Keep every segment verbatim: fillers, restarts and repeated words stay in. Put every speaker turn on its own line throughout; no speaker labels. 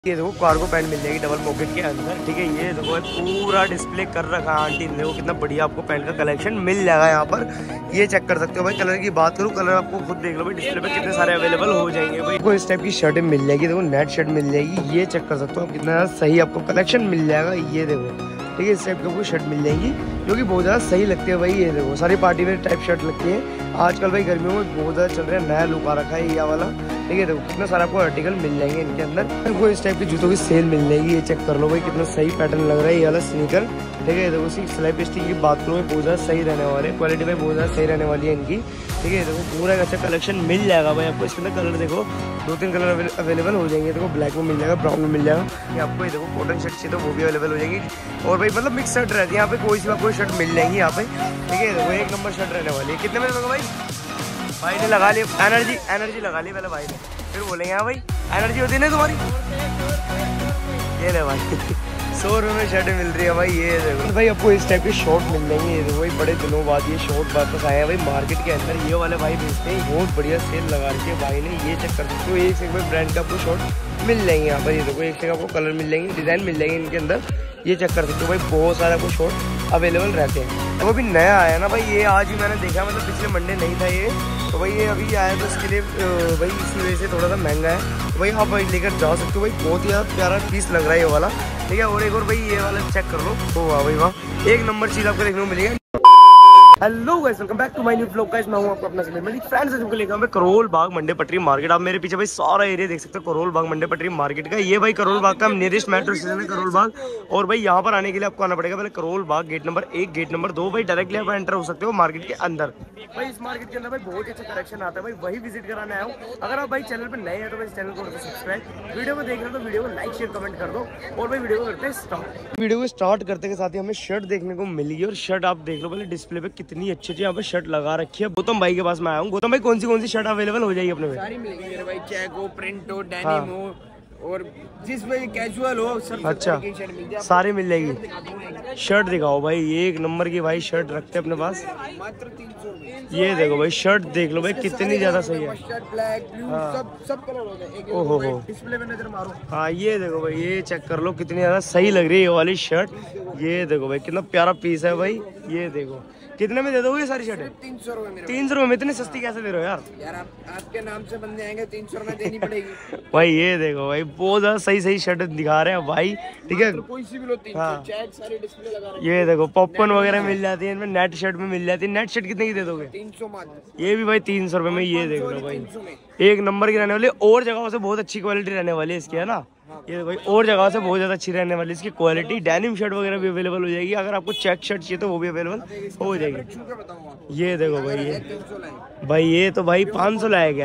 ये देखो cargo pant मिल जाएगी डबल पॉकेट के अंदर, ठीक है। ये देखो पूरा डिस्प्ले कर रखा है आंटी ने, देखो कितना बढ़िया आपको पैंट का कलेक्शन मिल जाएगा यहाँ पर। ये चेक कर सकते हो भाई। कलर की बात करूँ, कलर आपको खुद देख लो भाई, डिस्प्ले पे कितने सारे अवेलेबल हो जाएंगे भाई। देखो इस टाइप की शर्टें मिल जाएगी, देखो नेट शर्ट मिल जाएगी। ये चेक कर सकते हो आप, कितना ज़्यादा सही आपको कलेक्शन मिल जाएगा। ये देखो, ठीक है, इस टाइप की आपको शर्ट मिल जाएगी जो कि बहुत ज़्यादा सही लगती है भाई। ये देखो सारी पार्टी वेयर टाइप शर्ट लगती है आजकल भाई, गर्मियों में बहुत ज़्यादा चल रहा है, नया लुक आ रखा है ये वाला, ठीक है। देखो कितना सारा आपको आर्टिकल मिल जाएंगे इनके अंदर। देखो इस टाइप के जूतों की सेल मिल जाएगी। ये चेक कर लो भाई, कितना सही पैटर्न लग रहा है ये वाला स्नीकर, ठीक है। देखो इसी स्लाइप स्टिक की बात करूँ, बहुत ज़्यादा सही रहने वाले हैं, क्वालिटी में बहुत ज़्यादा सही रहने वाली है इनकी, ठीक है। देखो पूरा एक अच्छा कलेक्शन मिल जाएगा भाई आपको। इसके अंदर कलर देखो दो तीन कलर अवेलेबल हो जाएंगे। देखो ब्लैक में मिल जाएगा, ब्राउन में मिल जाएगा। ये आपको ये देखो कॉटन शर्ट चाहिए तो वो भी अवेलेबल हो जाएगी। और भाई मतलब मिक्स शर्ट रहती है यहाँ पे, कोई सी कोई शर्ट मिल जाएंगी यहाँ पे, ठीक है। देखो एक नंबर शर्ट रहने वाली है। कितने में दोगे भाई? भाई ने लगा ली एनर्जी, एनर्जी लगा ली पहले भाई ने, फिर बोलेंगे हाँ भाई एनर्जी होती है ना तुम्हारी। ये ले भाई सौ रुपये में शर्ट मिल रही है भाई। ये देखो भाई आपको इस टाइप के शॉर्ट मिल जाएंगे। ये देखो भाई बड़े दिनों बाद ये शॉर्ट वापस आए हैं भाई मार्केट के अंदर। ये वाले भाई बेचते हैं, बहुत बढ़िया सेल लगा रखी है भाई ने। ये चेक कर सकते हो, एक से एक भाई ब्रांड का आपको शॉर्ट मिल जाएंगे यहाँ पर। ये देखो एक से आपको कलर मिल जाएंगे, डिजाइन मिल जाएंगे इनके अंदर। ये चेक कर सकते हो भाई, बहुत सारे आपको शॉर्ट अवेलेबल रहते हैं। तो अभी नया आया ना भाई, ये आज ही मैंने देखा, मतलब पिछले मंडे नहीं था ये, तो भाई ये अभी आया तो इसके लिए भाई इसी वजह से थोड़ा सा महंगा है। तो भाई आप भाई लेकर जा सकते हो भाई, बहुत ही ज़्यादा प्यारा पीस लग रहा है ये वाला, ठीक है। और एक और भाई ये वाला चेक कर लो, तो वाह भाई वाह, एक नंबर चीज़ आपको देखने को मिलेगा। Hello guys, welcome back to my new vlog guys. मैं हूं आपको अपना समीर मलिक, फ्रेंड्स तुमको लेकर मैं करोल बाग मंडे पटरी मार्केट। आप मेरे पीछे भाई सारा एरिया देख सकते हो करोल बाग मंडे पटरी मार्केट का। ये भाई करोल बाग का नियरेस्ट मेट्रो स्टेशन है करोल बाग। और भाई यहाँ पर आने के लिए आपको आना पड़ेगा पहले करोल बाग गेट नंबर एक, गेट नंबर दो भाई डायरेक्टली आप एंटर हो सकते हो मार्केट के अंदर। भाई इस मार्केट के अंदर भाई बहुत अच्छा कलेक्शन आता है भाई, वही विजिट कराने आया हूँ। अगर आप भाई चैनल पर नए हैं तो भाई चैनल को सब्सक्राइब, वीडियो को देख रहे हो तो वीडियो को लाइक शेयर कमेंट कर दो। और भाई वीडियो को करते हैं स्टार्ट। वीडियो को स्टार्ट करते के साथ ही हमें शर्ट देखने को मिली, और शर्ट आप देख लो पहले डिस्प्ले पे कितनी अच्छी अच्छी यहाँ पे शर्ट लगा रखी है। गौतम भाई के पास मैं आया हूँ। गौतम भाई कौन सी कौन सी शर्ट अवेलेबल हो जाएगी अपने में? सारी मिलेगी मेरे भाई, चेक हो, प्रिंट हो, डेनिम हो, और जिस भाई कैजुअल हो सब। अच्छा सारी मिल जाएगी। शर्ट दिखाओ भाई, एक नंबर की भाई शर्ट रखते हैं अपने पास, मात्र तीन सौ। ये देखो भाई शर्ट देख लो भाई कितनी ज्यादा सही है। ब्लैक ब्लू सब सब कलर हो गए। ओहो हो, डिस्प्ले पे नजर मारो। हाँ ये देखो भाई, ये चेक कर लो कितनी ज्यादा सही लग रही है ये वाली शर्ट। ये देखो भाई कितना प्यारा पीस है भाई। ये देखो कितने में दे दोगे ये सारी शर्टें? तीन सौ रुपए। तीन सौ रुपए में इतनी सस्ती कैसे दे रहे हो यार? यार आप, आपके नाम से बंदे आएंगे, तीन सौ रुपए देनी पड़ेगी भाई। ये देखो भाई बहुत ज्यादा सही सही शर्ट दिखा रहे हैं भाई, ठीक है। कोई सी भी लो तीन सौ। हाँ। चेक सारे डिस्प्ले लगा रहे हैं। ये देखो पॉपकॉर्न वगैरह मिल जाती है इनमें, नेट शर्ट में मिल जाती है। नेट शर्ट कितने की दे दोगे? तीन सौ मात्र। ये भी भाई तीन सौ रुपए में। ये देख लो भाई एक नंबर की रहने वाली, और जगहों से बहुत अच्छी क्वालिटी रहने वाली है इसकी, है ना। ये भाई और जगह से बहुत ज़्यादा अच्छी रहने वाली इसकी क्वालिटी। डेनिम शर्ट वगैरह भी अवेलेबल हो जाएगी। अगर आपको चेक शर्ट चाहिए तो वो भी अवेलेबल हो जाएगी। ये देखो भाई, ये भाई ये तो भाई पाँच सौ लाएगा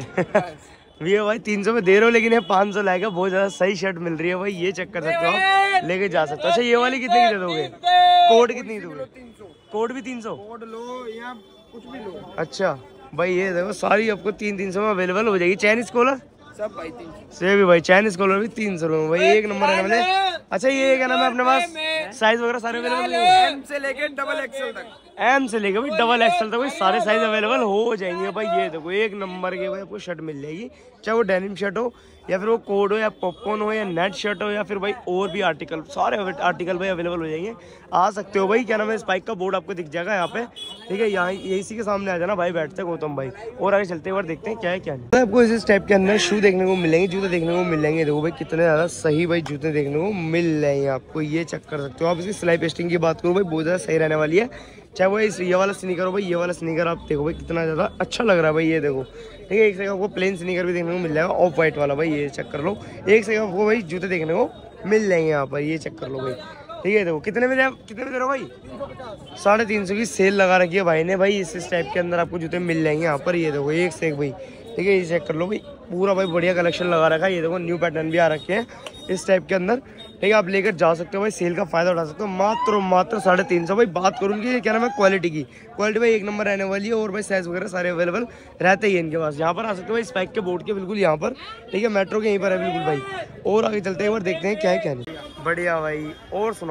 ये भाई तीन सौ में दे रहे हो, लेकिन ये पाँच सौ लाएगा। बहुत ज़्यादा सही शर्ट मिल रही है भाई। ये चेक कर सकते हो आप, लेके जा सकते हो। अच्छा ये वाली कितने की दे दोगे? कोट कितनी दोगे? कोट भी तीन सौ? कोट लो या कुछ भी लो। अच्छा भाई ये देखो सारी आपको तीन तीन सौ में अवेलेबल हो जाएगी। चाइनीज कॉलर सब भाई तीन सौ से भी भाई, चाइनीज कॉलर भी तीन सौ रुपये भाई, एक नंबर है वाले। अच्छा ये क्या नाम है अपने पास? साइज वगैरह सारे अवेलेबल है, एम से लेके डबल एक्सएल तक। एम से लेके भाई डबल एक्सएल तक भाई सारे साइज अवेलेबल हो जाएंगे भाई। ये देखो एक नंबर के भाई आपको शर्ट मिल जाएगी, चाहे वो डेनिम शर्ट हो या फिर वो कोड हो या पॉपकॉर्न हो या नेट शर्ट हो या फिर भाई और भी आर्टिकल, सारे आर्टिकल भाई अवेलेबल हो जाएंगे। आ सकते हो भाई, क्या नाम है, स्पाइक का बोर्ड आपको दिख जाएगा यहाँ पे, ठीक है। यहाँ इसी के सामने आ जाना भाई, बैठते हैं गौतम भाई। और आगे चलते हुए देखते हैं क्या है क्या नहीं। आपको इस टाइप के अंदर शू देखने को मिलेंगे, जूते देखने को मिल जाएंगे। देखो भाई कितने ज़्यादा सही भाई जूते देखने को मिल जाएंगे आपको। ये चेक कर सकते हो आप। इसकी स्लाई पेस्टिंग की बात करूँ भाई, बहुत ज़्यादा सही रहने वाली है। चाहे वो इस ये वाला स्नीकर हो भाई, ये वाला स्नीकर आप देखो भाई कितना ज़्यादा अच्छा लग रहा है भाई। ये देखो ठीक है, एक से आपको प्लेन स्नीकर भी देखने को मिल जाएगा, ऑफ वाइट वाला भाई। ये चेक कर लो, एक से आपको भाई जूते देखने को मिल जाएंगे यहाँ पर। ये चेक कर लो भाई, ठीक है। देखो कितने में कितने में दे रहे हो भाई? साढ़े तीन सौ की सेल लगा रखी है भाई ने भाई। इस टाइप के अंदर आपको जूते मिल जाएंगे यहाँ पर। ये देखो एक से एक भाई, ठीक है। ये चेक कर लो भाई, पूरा भाई बढ़िया कलेक्शन लगा रखा है। ये देखो न्यू पैटर्न भी आ रखे हैं इस टाइप के अंदर, ठीक है। आप लेकर जा सकते हो भाई, सेल का फायदा उठा सकते हो। मात्र मात्र साढ़े तीन सौ भाई। बात करूँ कि क्या नाम है क्वालिटी की, क्वालिटी भाई एक नंबर रहने वाली है। और भाई साइज वगैरह सारे अवेलेबल रहते ही इनके पास। यहाँ पर आ सकते हो भाई स्पाइक के बोर्ड के बिल्कुल यहाँ पर, ठीक है। मेट्रो के यहीं पर है बिल्कुल भाई। और आगे चलते हैं और देखते हैं क्या है क्या नहीं। बढ़िया भाई, और सुनाओ।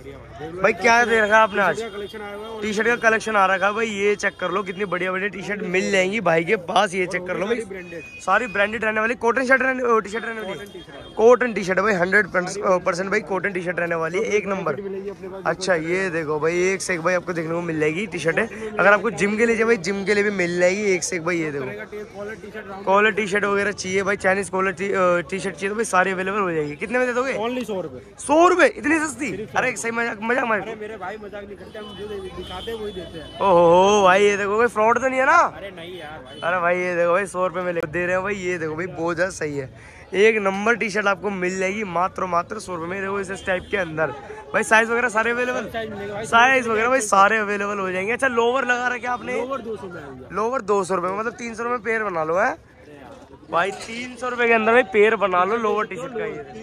भाई क्या दे रखा है आपने आज? टी शर्ट का कलेक्शन आ रखा है भाई, ये चेक कर लो कितनी बढ़िया बढ़िया टी शर्ट मिल जाएंगी भाई के पास। ये चेक कर लो भाई, सारी ब्रांडेड रहने वाली कॉटन शर्ट रहने टी शर्ट रहने वाली, कॉटन टी शर्ट भाई हंड्रेड परसेंट भाई कॉटन टी शर्ट रहने वाली है, एक नंबर। अच्छा ये देखो भाई एक से एक भाई आपको देखने को मिल जाएगी टी शर्ट है। अगर आपको जिम के लिए चाहिए भाई जिम के लिए भी मिल जाएगी एक से एक भाई। ये देखो कॉलर टी शर्ट वगैरह चाहिए भाई, चाइनीज कॉलर टी शर्ट चाहिए तो भाई सारी अवेलेबल हो जाएगी। कितने में दे दोगे?
ओनली सौ रुपए।
सौ रुपए इतनी सस्ती? अरे सही मजाक मजाक मजाक
मेरे भाई मजाक नहीं करते, हम जो दिखाते हैं वही देते हैं।
ओहो भाई ये देखो भाई फ्रॉड तो नहीं है ना?
अरे नहीं यार भाई।
अरे भाई ये देखो भाई सौ रुपए में दे रहे हो भाई। ये देखो भाई बहुत ज्यादा सही है, एक नंबर टी शर्ट आपको मिल जाएगी मात्र मात्र सौ रुपए में। देखो इस टाइप के अंदर भाई साइज वगैरह सारे अवेलेबल, साइज वगैरह भाई सारे अवेलेबल हो जाएंगे। अच्छा लोवर लगा रखे आपने? लोवर दो सौ में, लोवर दो सौ रुपए में, मतलब तीन सौ रुपए पेयर बना लो है भाई। तीन सौ रुपए के अंदर भाई पेयर बना लो लोवर टी शर्ट का। ये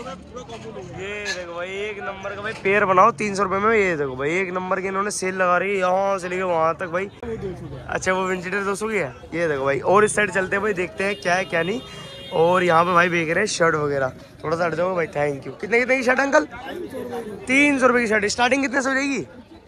ये देखो भाई एक नंबर का भाई पेयर बनाओ तीन सौ रुपए में। ये देखो भाई एक नंबर की इन्होंने सेल लगा रही है यहाँ से लेके वहां तक भाई। अच्छा वो विंटेज दो सौ की है। ये देखो भाई और इस साइड चलते हैं भाई, देखते हैं क्या है क्या नहीं। और यहाँ पे भाई देख रहे हैं शर्ट वगैरह, थोड़ा सा हट जाओ भाई। Thank you. कितने कितने की शर्ट अंकल? तीन सौ रुपए की शर्ट। स्टार्टिंग कितने से हो जाएगी?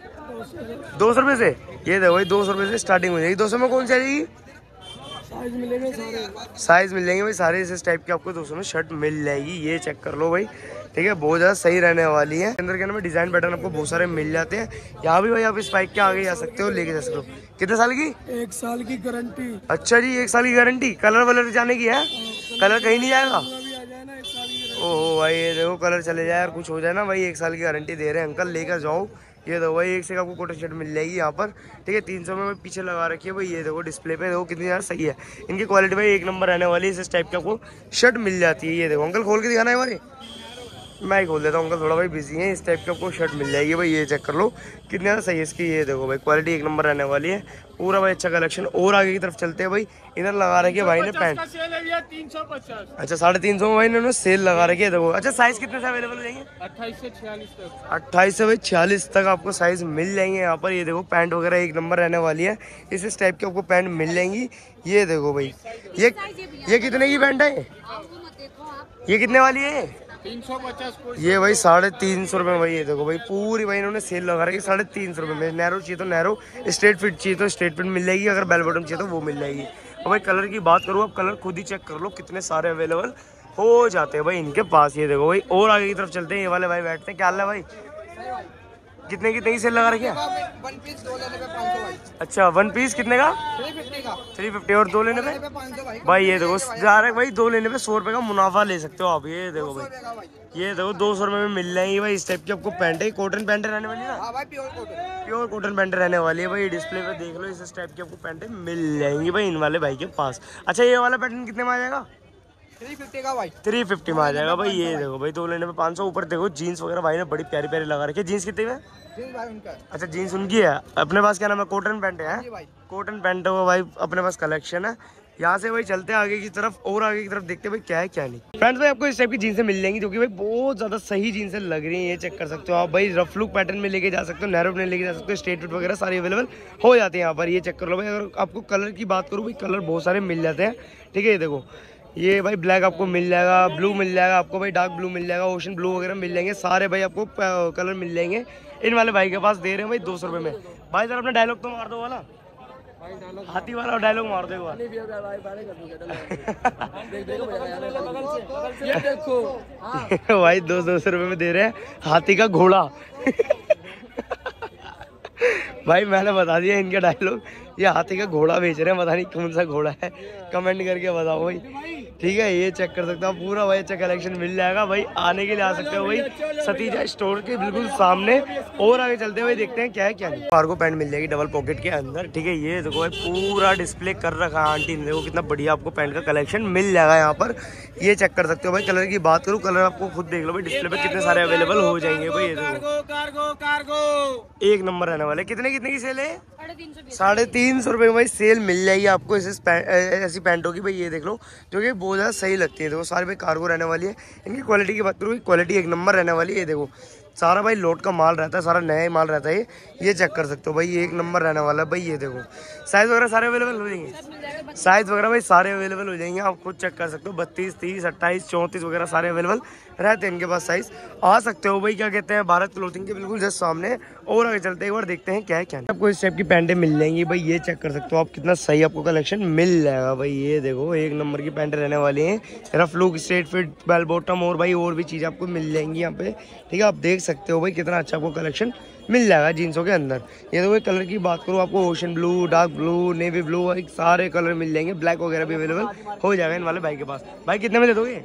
दो सौ रुपए से। ये देखो भाई दो सौ रुपए से स्टार्टिंग हो जाएगी। दो सौ में कौन सी आ जाएगी? साइज मिलेंगे सारे, साइज मिल जाएंगे भाई सारे इस टाइप के आपको दो सौ में शर्ट मिल जाएगी। ये चेक कर लो भाई, ठीक है बहुत ज़्यादा सही रहने वाली है। अंदर के अंदर डिजाइन पैटर्न आपको बहुत सारे मिल जाते हैं। यहाँ भी भाई आप इस बाइक के आगे जा सकते हो, लेके जा सकते हो। कितने साल की?
एक साल की गारंटी।
अच्छा जी एक साल की गारंटी। कलर वलर जाने की है? कलर कहीं नहीं जाएगा? ओह भाई ये देखो कलर चले जाए और कुछ हो जाए ना भाई, एक साल की गारंटी दे रहे हैं अंकल, लेकर जाओ। ये देखो भाई एक से आपको कॉटन शर्ट मिल जाएगी यहाँ पर, ठीक है तीन सौ में पीछे लगा रखी है भाई। ये देखो डिस्प्ले पे देखो कितनी यार सही है, इनकी क्वालिटी भाई एक नंबर रहने वाली है। इस टाइप की आपको शर्ट मिल जाती है। ये देखो अंकल खोल के दिखाना है हमारे, मैं ही खोल देता हूँ अंकल थोड़ा भाई बिजी है। इस टाइप की आपको शर्ट मिल जाएगी भाई। ये चेक कर लो कितनी ज़्यादा सही है इसकी। ये देखो भाई क्वालिटी एक नंबर रहने वाली है पूरा भाई, अच्छा कलेक्शन। और आगे की तरफ चलते हैं भाई, इधर लगा रखी है भाई ने पैंट।
तीन सौ पचास।
अच्छा साढ़े तीन सौ में भाई इन्होंने सेल लगा रखी है। देखो अच्छा साइज कितने से अवेलेबल हो जाएंगे?
अट्ठाईस से छियालीस तक।
अट्ठाईस से भाई छियालीस तक आपको साइज मिल जाएंगे यहाँ पर। ये देखो पैंट वगैरह एक नंबर रहने वाली है, इस इस टाइप की आपको पैंट मिल जाएंगी। ये देखो भाई ये ये कितने की पैंट है? ये कितने वाली है?
तीन सौ पचास।
ये भाई साढ़े तीन सौ रुपये में भाई। ये देखो भाई पूरी भाई इन्होंने सेल लगा रखी है साढ़े तीन सौ रुपये में। नैरो चाहिए तो नैरो, स्ट्रेट फिट चाहिए तो स्ट्रेट फिट मिल जाएगी, अगर बेल बॉटम चाहिए तो वो मिल जाएगी। और भाई कलर की बात करूँ, अब कलर खुद ही चेक कर लो कितने सारे अवेलेबल हो जाते हैं भाई इनके पास। ये देखो भाई और आगे की तरफ चलते हैं, ये वाले भाई बैठते हैं। क्या हाल है भाई? कितने कितने की सेल लगा रखी है?
वन पीस दो लेने पे पाँच सौ भाई।
अच्छा वन पीस कितने का?
थ्री फिफ्टी का।
थ्री फिफ्टी और दो लेने पे
पाँच सौ भाई।
भाई ये देखो जा रहे भाई दो लेने पे सौ रुपए का मुनाफा ले सकते हो आप। ये देखो भाई ये देखो दो सौ रुपए में मिल जाएंगी भाई। इस टाइप की आपको पैंट है, कॉटन पैंट रहने वाली है ना?
हाँ भाई pure cotton,
pure cotton pant रहने वाली है भाई। डिस्प्ले पे देख लो इस टाइप की आपको पैंटें मिल जाएंगी भाई इन वाले भाई के पास। अच्छा ये वाला पैटर्न कितने में आ जाएगा?
थ्री फिफ्टी का भाई।
थ्री फिफ्टी में आ जाएगा भाई। ये देखो भाई दो लेने पे पाँच सौ। ऊपर देखो जीन्स वगैरह भाई ने बड़ी प्यारी प्यारी लगा रखी है। जीन्स कितने में?
जीन्स भाई उनका।
अच्छा जीन्स उनकी है। अपने पास क्या नाम है? कॉटन पैंट है, कॉटन पैंट हो भाई अपने पास कलेक्शन है। यहाँ से भाई चलते हैं आगे की तरफ, और आगे की तरफ देखते हैं भाई क्या है क्या नहीं। फ्रेंड्स भाई आपको इस टाइप की जीन्सें मिल जाएंगी जो कि भाई बहुत ज्यादा सही जीन्सें लग रही हैं। ये चेक कर सकते हो आप भाई, रफ लुक पैटर्न में लेके जा सकते हो, नैरो में लेके जा सकते हो, स्ट्रेट फिट वगैरह सारी अवेलेबल हो जाते हैं यहाँ पर। ये चेक कर लो भाई। अगर आपको कलर की बात करूँ भाई, कलर बहुत सारे मिल जाते हैं, ठीक है। ये देखो ये भाई ब्लैक आपको मिल जाएगा, ब्लू मिल जाएगा आपको भाई, डार्क ब्लू मिल जाएगा, ओशन ब्लू वगैरह मिल जाएंगे, सारे भाई आपको कलर मिल जाएंगे। इन वाले भाई के पास दे रहे हैं भाई दो सौ रुपये में। भाई सर अपना डायलॉग तो मार दो वाला, हाथी वाला डायलॉग मार दो भाई। दो दो सौ रुपये में दे रहे हैं हाथी का घोड़ा। भाई मैंने बता दिया इनका डायलॉग, ये हाथी का घोड़ा बेच रहे हैं, पता नहीं कौन सा घोड़ा है, कमेंट करके बताओ भाई, ठीक है। ये चेक कर सकते हो पूरा भाई अच्छा कलेक्शन मिल जाएगा भाई। आने के लिए आ सकते हो भाई सतीजा स्टोर के बिल्कुल सामने। और आगे चलते हुए देखते हैं क्या है क्या नहीं। कार्गो पैंट मिल जाएगी डबल पॉकेट के अंदर, ठीक है। ये देखो भाई पूरा डिस्प्ले कर रखा है आंटी ने, देखो कितना बढ़िया आपको पैंट का कलेक्शन मिल जाएगा यहाँ पर। ये चेक कर सकते हो भाई। कलर की बात करूँ, कलर आपको खुद देख लो भाई, डिस्प्ले पे कितने सारे अवेलेबल हो जाएंगे भाई। ये देखो
कार्गो कार्गो
एक नंबर रहने वाले। कितने कितने की सेल है? साढ़े तीन सौ रुपये में भाई सेल मिल जाएगी आपको ऐसी पैंटों की भाई। ये देख लो जो कि बहुत ज़्यादा सही लगती है। देखो सारे भाई कार्गो रहने वाली है। इनकी क्वालिटी की बात करूँ, क्वालिटी एक नंबर रहने वाली है। ये देखो सारा भाई लोट का माल रहता है, सारा नया ही माल रहता है। ये चेक कर सकते हो भाई, एक नंबर रहने वाला है भाई। ये देखो साइज़ वगैरह सारे अवेलेबल हो जाएंगे, साइज़ वगैरह भाई सारे अवेलेबल हो जाएंगे, आप खुद चेक कर सकते हो। बत्तीस, तीस, अट्ठाईस, चौंतीस वगैरह सारे अवेलेबल रहते हैं इनके पास साइज़। आ सकते हो भाई, क्या कहते हैं, भारत क्लोथिंग के बिल्कुल जस्ट सामने। और आगे चलते हैं, एक बार देखते हैं क्या है क्या नहीं। आपको इस टाइप की पैंटें मिल जाएंगी भाई, ये चेक कर सकते हो आप, कितना सही आपको कलेक्शन मिल जाएगा भाई। ये देखो एक नंबर की पैंटें रहने वाली हैं, rough look, straight fit, bell bottom और भाई और भी चीज़ आपको मिल जाएंगी यहाँ पे, ठीक है। आप देख सकते हो भाई कितना अच्छा आपको कलेक्शन मिल जाएगा जीन्सों के अंदर। ये देखो कलर की बात करूँ आपको, ocean blue, dark blue, navy blue, सारे कलर मिल जाएंगे, ब्लैक वगैरह भी अवेलेबल हो जाएगा इन वाले भाई के पास। भाई कितने में दे दोगे?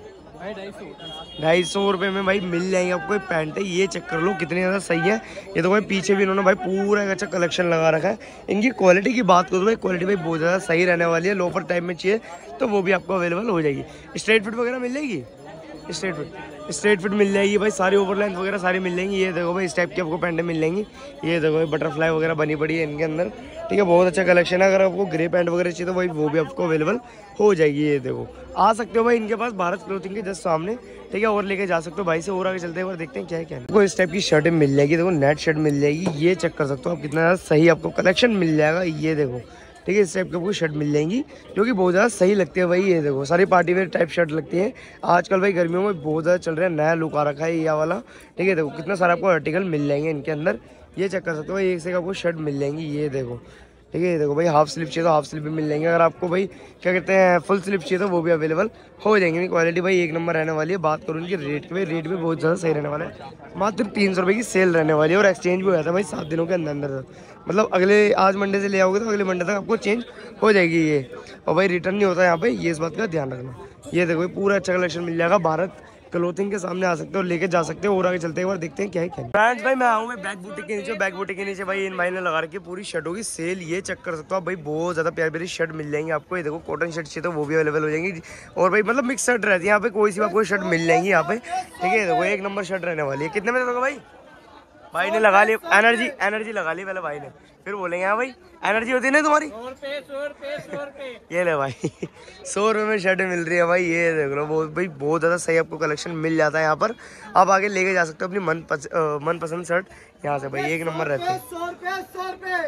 ढाई सौ रुपये में भाई मिल जाएंगे आपको पैंट है। ये चेक कर लो कितनी ज़्यादा सही है। ये तो भाई पीछे भी इन्होंने भाई पूरा एक अच्छा कलेक्शन लगा रखा है। इनकी क्वालिटी की बात करूँ भाई, क्वालिटी भाई बहुत ज़्यादा सही रहने वाली है। लोफर टाइप में चाहिए तो वो भी आपको अवेलेबल हो जाएगी। स्ट्रेट फिट वगैरह मिल जाएगी, स्ट्रेट फिट स्ट्रेट फिट मिल जाएगी भाई, सारी ओवर लेंथ वगैरह सारी मिल जाएंगी। ये देखो भाई इस टाइप की आपको पैंटें मिल जाएंगी। ये देखो भाई बटरफ्लाई वगैरह बनी पड़ी है इनके अंदर, ठीक है। बहुत अच्छा कलेक्शन है। अगर आपको ग्रे पैंट वगैरह चाहिए तो भाई वो भी आपको अवेलेबल हो जाएगी। ये देखो आ सकते हो भाई इनके पास, भारत क्लोथिंग के जस्ट सामने, ठीक है। और लेके जा सकते हो भाई से। और आगे चलते हैं और देखते हैं क्या है क्या है। आपको इस टाइप की शर्टें मिल जाएगी, देखो नेट शर्ट मिल जाएगी। ये चेक कर सकते हो आप, कितना ज़्यादा सही आपको कलेक्शन मिल जाएगा। ये देखो ठीक है, इस टाइप की आपको शर्ट मिल जाएंगी जो कि बहुत ज़्यादा सही लगती है भाई। ये देखो सारी पार्टी वेयर टाइप शर्ट लगती है आजकल भाई, गर्मियों में बहुत ज़्यादा चल रहा है, नया लुक आ रखा है ये वाला, ठीक है। देखो कितना सारा आपको आर्टिकल मिल जाएंगे इनके अंदर। ये चेक कर सकते हो, एक से आपको शर्ट मिल जाएंगी। ये देखो ठीक है, ये देखो भाई हाफ स्लीव चाहिए तो हाफ स्लीव भी मिल जाएंगे। अगर आपको भाई क्या कहते हैं फुल स्लीव चाहिए तो वो भी अवेलेबल हो जाएंगे। क्वालिटी भाई एक नंबर रहने वाली है। बात करूँ इनकी रेट की, भाई रेट भी बहुत ज़्यादा सही रहने वाला है। मात्र तीन सौ रुपये की सेल रहने वाली है और एक्सचेंज भी हो जाता है भाई सात दिनों के अंदर अंदर। मतलब अगले आज मंडे से ले आओगे तो अगले मंडे तक आपको चेंज हो जाएगी ये। और भाई रिटर्न नहीं होता यहाँ पे, ये इस बात का ध्यान रखना। ये देखो पूरा अच्छा कलेक्शन मिल जाएगा, भारत क्लोथिंग के सामने आ सकते हो, लेके जा सकते हो। और आगे चलते हैं और देखते हैं क्या है क्या है। फ्रेंड्स भाई मैं आऊँ मैं बैक बूटी के नीचे, बैक बूटी के नीचे भाई इन भाई ने लगा रखी है पूरी शर्टों की सेल। ये चेक कर सकते हो आप भाई, बहुत ज़्यादा प्यारी प्यारी शर्ट मिल जाएंगी आपको। ये देखो कॉटन शर्ट चाहिए तो वो भी अवेलेबल हो जाएंगी। और भाई मतलब मिक्स शर्ट रहती है यहाँ पे, कोई सी आपको शर्ट मिल जाएंगी यहाँ पे, ठीक है। देखो एक नंबर शर्ट रहने वाली है। कितने में दोगे भाई? भाई ने लगा ली एनर्जी, एनर्जी लगा ली पहले भाई ने, फिर बोलेंगे हाँ भाई एनर्जी होती है ना तुम्हारी। ये ले भाई सौ रुपये में शर्ट मिल रही है भाई। ये देख लो बहुत भाई, बहुत ज़्यादा सही आपको कलेक्शन मिल जाता है यहाँ पर। आप आगे लेके जा सकते हो अपनी मन पस, आ, मनपसंद शर्ट यहाँ से भाई, एक नंबर रहते हैं।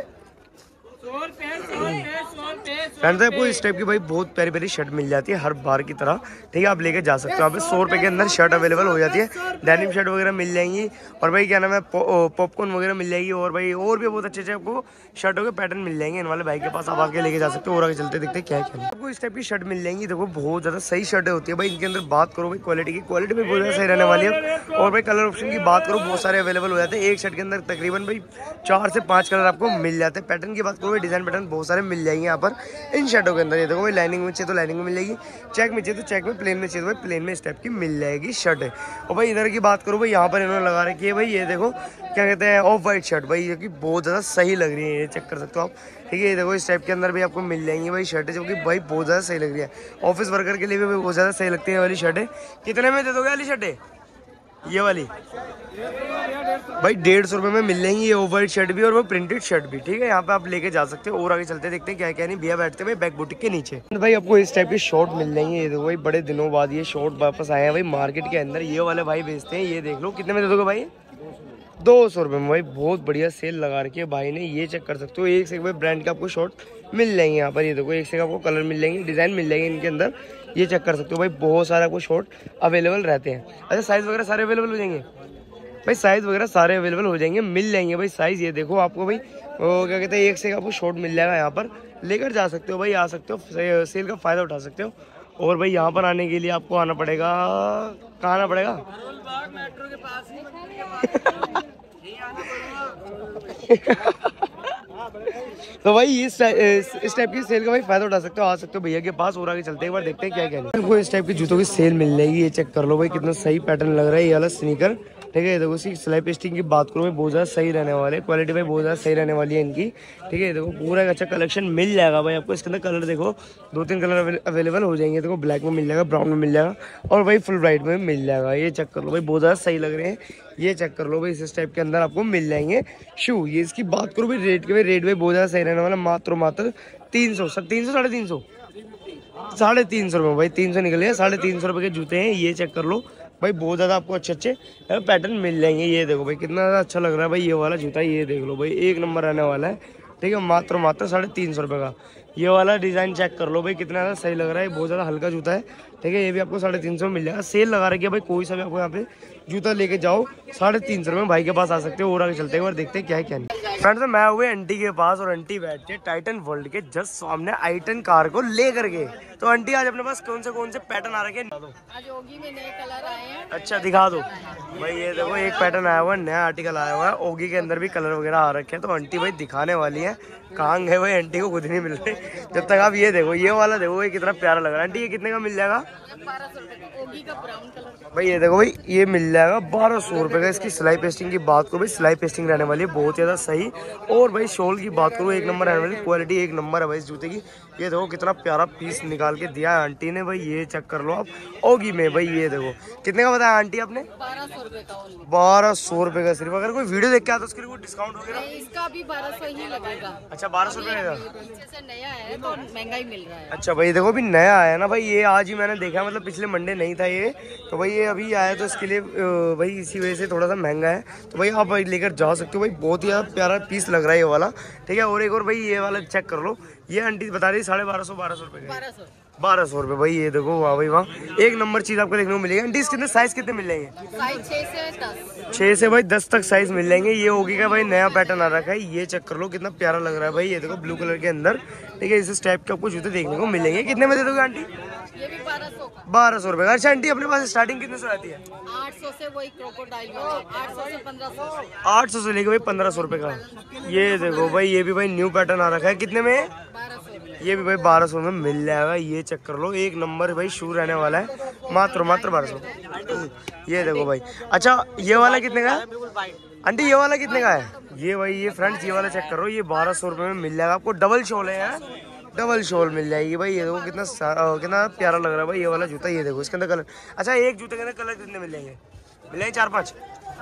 फ्रेंड्स आपको इस टाइप की भाई बहुत प्यारी प्यारी शर्ट मिल जाती है हर बार की तरह, ठीक है। आप लेके जा सकते हो यहाँ पे, सौ रुपये के अंदर शर्ट अवेलेबल हो जाती है। डेनिम शर्ट वगैरह मिल जाएंगी और भाई क्या नाम है पॉपकॉर्न वगैरह मिल जाएगी। और भाई और भी बहुत अच्छे अच्छे आपको शर्टों के पैटर्न मिल जाएंगे इन वाले भाई के पास। आप आके लेके जा सकते हो। और आगे चलते देखते क्या है क्या। आपको इस टाइप की शर्ट मिल जाएंगी, देखो बहुत ज़्यादा सही शर्टें होती है भाई इनके अंदर। बात करो भाई क्वालिटी की, क्वालिटी भी बहुत ज़्यादा सही रहने वाली है। और भाई कलर ऑप्शन की बात करो, बहुत सारे अवेलेबल हो जाते हैं। एक शर्ट के अंदर तकरीबन भाई चार से पाँच कलर आपको मिल जाते हैं। पैटर्न की बात करो, डिजाइन पैटर्न बहुत सारे मिल जाएंगे यहाँ पर इन शर्टों के अंदर। ये देखो भाई लाइनिंग में चाहिए तो लाइनिंग में मिल जाएगी, चेक में चाहिए तो चेक में, प्लेन में चाहिए तो भाई प्लेन में इस टाइप की मिल जाएगी शर्ट है। और भाई इधर की बात करो भाई, यहाँ पर इन्होंने लगा रखी है भाई, ये देखो क्या कहते हैं ऑफ वाइट शर्ट भाई, जो कि बहुत ज़्यादा सही लग रही है। ये चेक कर सकते हो आप, ठीक है। ये देखो इस टाइप के अंदर भी आपको मिल जाएंगी भाई शर्टें, जो कि भाई बहुत ज़्यादा सही लग रही है। ऑफिस वर्कर के लिए भी बहुत ज़्यादा सही लगती है वाली शर्टें। कितने में दे दोगे वाली शर्टें? ये वाली भाई डेढ़ सौ रुपये में मिल जाएंगी, ये ऑफ वाइट शर्ट भी और वो प्रिंटेड शर्ट भी, ठीक है। यहाँ पे आप लेके जा सकते हो। और आगे चलते देखते हैं क्या क्या नहीं। भैया बैठते भाई बैक बुटीक के नीचे। भाई आपको इस टाइप की शॉर्ट मिल जाएंगे। ये देखो भाई बड़े दिनों बाद ये शॉर्ट वापस आए हैं भाई मार्केट के अंदर। ये वाले भाई बेचते हैं, ये देख लो। कितने में दे दोगे भाई? दो सौ रुपये में भाई, बहुत बढ़िया सेल लगा रखी है भाई ने। ये चेक कर सकते हो, एक से एक भाई ब्रांड के आपको शॉर्ट मिल जाएंगे यहाँ पर। ये देखो एक से आपको कलर मिल जाएंगे, डिज़ाइन मिल जाएंगे इनके अंदर। ये चेक कर सकते हो भाई, बहुत सारे आपको शॉर्ट अवेलेबल रहते हैं। अच्छा साइज़ वगैरह सारे अवेलेबल हो जाएंगे भाई, साइज़ वगैरह सारे अवेलेबल हो जाएंगे, मिल जाएंगे भाई साइज़। ये देखो आपको भाई वो क्या कहते हैं एक से आपको शॉर्ट मिल जाएगा यहाँ पर, लेकर जा सकते हो भाई, आ सकते हो, सेल का फ़ायदा उठा सकते हो। और भाई यहाँ पर आने के लिए आपको आना पड़ेगा, कहाँ आना पड़ेगा? मेट्रो के पास तो भाई इस इस टाइप की सेल का भाई फायदा उठा सकते हो, आ सकते हो भैया के पास। और आगे चलते हैं एक बार देखते हैं क्या क्या है। इनको इस टाइप की जूतों की सेल मिल जाएगी। ये चेक कर लो भाई कितना सही पैटर्न लग रहा है ये वाला स्नीकर, ठीक है। देखो इसकी सिलाई पेस्टिंग की बात करूँ भाई, बहुत ज़्यादा सही रहने वाले, क्वालिटी भाई बहुत ज़्यादा सही रहने वाली है इनकी, ठीक है। देखो पूरा एक अच्छा कलेक्शन मिल जाएगा भाई आपको। इसके अंदर कलर देखो दो तीन कलर अवेलेबल हो जाएंगे। देखो ब्लैक में मिल जाएगा, ब्राउन में मिल जाएगा और भाई फुल ब्राइट में मिल जाएगा। ये चेक कर लो भाई, बहुत ज़्यादा सही लग रहे हैं। ये चेक कर लो भाई, इस टाइप के अंदर आपको मिल जाएंगे शू। ये इसकी बात करो भाई रेट के, भाई रेट भाई बहुत ज़्यादा सही रहने वाला, मात्र मात्र तीन सौ सर तीन सौ साढ़े तीन सौ साढ़े तीन सौ रुपये भाई, तीन सौ निकले साढ़े तीन सौ रुपये के जूते हैं। ये चेक कर लो भाई बहुत ज़्यादा आपको अच्छे अच्छे पैटर्न मिल जाएंगे। ये देखो भाई कितना ज़्यादा अच्छा लग रहा है भाई ये वाला जूता, ये देख लो भाई एक नंबर रहने वाला है, ठीक है। मात्र मात्र साढ़े तीन सौ रुपये का ये वाला डिज़ाइन चेक कर लो भाई कितना ज़्यादा सही लग रहा है, बहुत ज़्यादा हल्का जूता है, ठीक है। ये भी आपको साढ़े तीन सौ में मिल जाएगा, सेल लगा रखी है भाई। कोई सा भी आपको यहाँ पे जूता लेके जाओ साढ़े तीन सौ रुपये में भाई के पास आ सकते हो। और आगे चलते हैं और देखते हैं क्या है क्या नहीं। फ्रेंड्स मैं हुए आंटी के पास और आंटी बैठे टाइटन वर्ल्ड के जस्ट सामने आइटन कार को लेकर के। तो आंटी आज अपने पास कौन से कौन से पैटर्न आ रखे हैं?
आज ओगी में नए कलर आए हैं।
अच्छा दिखा दो भाई। ये देखो एक पैटर्न आया हुआ है, नया आर्टिकल आया हुआ है, ओगी के अंदर भी कलर वगैरह आ रखे हैं। तो आंटी भाई दिखाने वाली है, कहाँ गए भाई आंटी को खुद नहीं मिल रहे। जब तक आप ये देखो ये वाला देखो ये कितना प्यारा लग रहा है। आंटी ये कितने का मिल जाएगा?
बारह सौ रुपए का ओगी का ब्राउन कलर।
भाई ये देखो भाई ये मिल जाएगा बारह सौ रुपये का। इसकी सिलाई पेस्टिंग की बात करो भाई, सिलाई पेस्टिंग रहने वाली है बहुत ज़्यादा सही। और भाई शॉल की बात करो एक नंबर रहने वाली, क्वालिटी एक नंबर है भाई इस जूते की। ये देखो कितना प्यारा पीस निकाल के दिया है आंटी ने भाई, ये चेक कर लो आप ओगी में भाई। ये देखो कितने का बताया आंटी आपने?
बारह सौ रुपए का ओनली।
बारह सौ रुपये का सिर्फ। अगर कोई वीडियो देख के आता तो उसके लिए कोई डिस्काउंट वगैरह?
इसका भी बारह सौ ही लगेगा।
अच्छा बारह सौ रुपये का।
पीछे से नया है तो महंगा ही मिल रहा है।
अच्छा भाई देखो भी नया आया ना भाई, ये आज ही मैंने देखा, मतलब पिछले मंडे नहीं था ये, तो भाई ये अभी आया तो इसके लिए भाई इसी वजह से थोड़ा सा महंगा है। तो भाई आप भाई लेकर जा सकते हो भाई, बहुत ही ज़्यादा प्यारा पीस लग रहा है ये वाला, ठीक है। और एक और भाई ये वाला चेक कर लो, ये आंटी बता रही साढ़े बारह सौ बारह सौ रुपये का।
बारह सौ
बारह सौ रुपये भाई। ये देखो वाह भाई वाह, एक नंबर चीज़ आपको देखने को मिलेगी। आंटी इसके अंदर साइज़ कितने मिल जाएंगे?
साइज छः से दस।
छः से भाई दस तक साइज मिल जाएंगे। ये होगी का भाई नया पैटर्न आ रखा है, ये चेक कर लो कितना प्यारा लग रहा है भाई। ये देखो ब्लू कलर के अंदर, ठीक है। इस टाइप के आपको जूते देखने को मिलेंगे। कितने में दे दोगे आंटी?
ये भी बारह सौ का।
बारह सौ रुपये का। अच्छा आंटी अपने पास स्टार्टिंग कितने से आती है?
आठ सौ से वही क्रोकोडाइल वाला, आठ सौ से पंद्रह सौ।
आठ सौ से लेके भाई पंद्रह सौ रुपये का। ये देखो भाई ये भी भाई न्यू पैटर्न आ रखा है, कितने में?
बारह सौ।
ये भी भाई बारह सौ में मिल जाएगा। ये चेक कर लो एक नंबर भाई शू रहने वाला है, मात्र मात्र बारह सौ। ये देखो भाई। अच्छा ये वाला कितने का है आंटी? ये वाला कितने का है? ये भाई ये फ्रेंड्स ये वाला चेक करो, ये बारह सौ रुपये में मिल जाएगा आपको। डबल शॉल है यार, डबल शॉल मिल जाएगी भाई। ये देखो कितना कितना प्यारा लग रहा है भाई ये वाला जूता। ये देखो इसके अंदर कलर। अच्छा एक जूते के अंदर कलर कितने मिल जाएंगे? मिल जाएंगे चार पाँच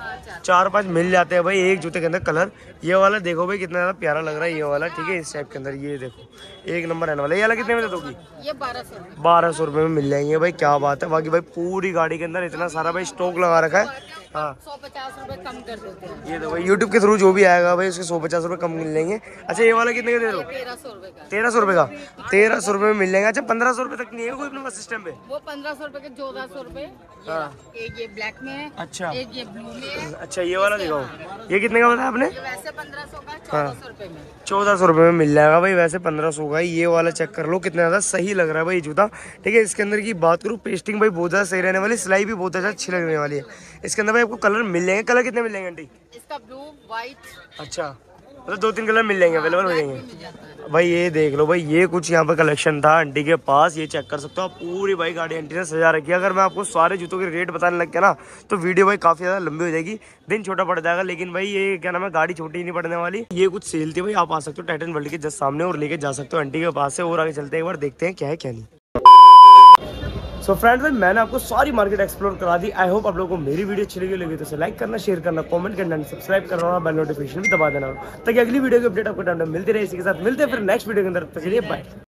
चार पाँच मिल जाते हैं भाई एक जूते के अंदर कलर। ये वाला देखो भाई कितना ज़्यादा प्यारा लग रहा है ये वाला, ठीक है। इस टाइप के अंदर ये देखो एक नंबर रहने वाला है। ये वाला कितने में दे दोगी?
ये बारह सौ।
बारह सौ रुपये में मिल जाएंगे भाई, क्या बात है। बाकी भाई पूरी गाड़ी के अंदर इतना सारा भाई स्टॉक लगा रखा है। हाँ
सौ पचास रुपए कम कर देते हैं।
ये देखो यूट्यूब के थ्रू जो भी आएगा भाई उसके सौ पचास रुपये कम मिल जाएंगे। अच्छा ये वाला कितने का दे दो?
तेरह सौ रुपए का।
तेरह सौ रुपये का। तेरह सौ रुपये में मिल जाएगा। अच्छा पंद्रह सौ रुपये तक नहीं है कोई अपने पास सिस्टम पे?
वो पंद्रह सौ रुपए के चौदह सौ रुपए।
हाँ
एक ये ब्लैक में है,
अच्छा
एक ये ब्लू में है।
अच्छा ये वाला दिखाओ, ये कितने का बताया आपने?
ये वैसे पंद्रह सौ का, चौदह सौ रुपए में।
चौदह सौ रुपये में मिल जाएगा भाई, वैसे पंद्रह सौ का। ये वाला चेक कर लो कितना ज़्यादा सही लग रहा है भाई जूता, ठीक है। इसके अंदर की बात करूँ पेस्टिंग भाई बहुत ज़्यादा सही रहने वाली, सिलाई भी बहुत ज़्यादा अच्छी लगने वाली है। इसके अंदर भाई आपको कलर मिल जाएंगे। कलर कितने मिल जाएंगे आंटी?
इसका ब्लू व्हाइट।
अच्छा मतलब दो तीन कलर मिल जाएंगे, अवेलेबल हो जाएंगे
मिल जाता है।
भाई। ये देख लो भाई ये कुछ यहाँ पर कलेक्शन था आंटी के पास, ये चेक कर सकते हो आप। पूरी भाई गाड़ी आंटी ने सजा रखी है। अगर मैं आपको सारे जूतों के रेट बताने लग गया ना तो वीडियो भाई काफ़ी ज़्यादा लंबी हो जाएगी, दिन छोटा पड़ जाएगा। लेकिन भाई ये क्या नाम है गाड़ी छोटी ही नहीं पड़ने वाली। ये कुछ सेल थी भाई, आप आ सकते हो टाइटन वर्ल्ड के जस्ट सामने और लेके जा सकते हो आंटी के पास से। और आगे चलते एक बार देखते हैं क्या है क्या नहीं। सो so फ्रेंड्स भाई मैंने आपको सारी मार्केट एक्सप्लोर करा दी। आई होप आप लोगों को मेरी वीडियो अच्छी लगी लगी तो उसे लाइक करना, शेयर करना, कमेंट करना, सब्सक्राइब करना और बेल नोटिफिकेशन भी दबा देना ताकि अगली वीडियो की अपडेट आपको टाइम मिलती रहे। इसी के साथ मिलते हैं फिर नेक्स्ट वीडियो के अंदर। तो चलिए बाय।